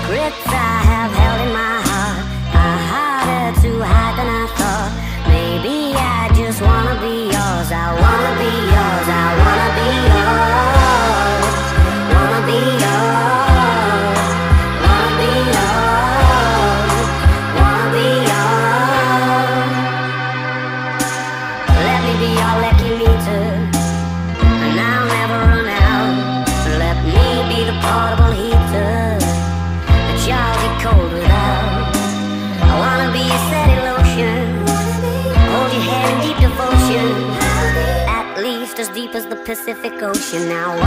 secrets I have held in my heart are harder to hide than I thought. Maybe I just wanna be yours. I wanna be yours. I wanna be yours. Wanna be yours. Wanna be yours. Wanna be yours. Let me be your lucky meter, and I'll never run out. Let me be the portable heater that y'all get cold without. I wanna be your steady lotion, hold your hand in deep devotion, at least as deep as the Pacific Ocean. Now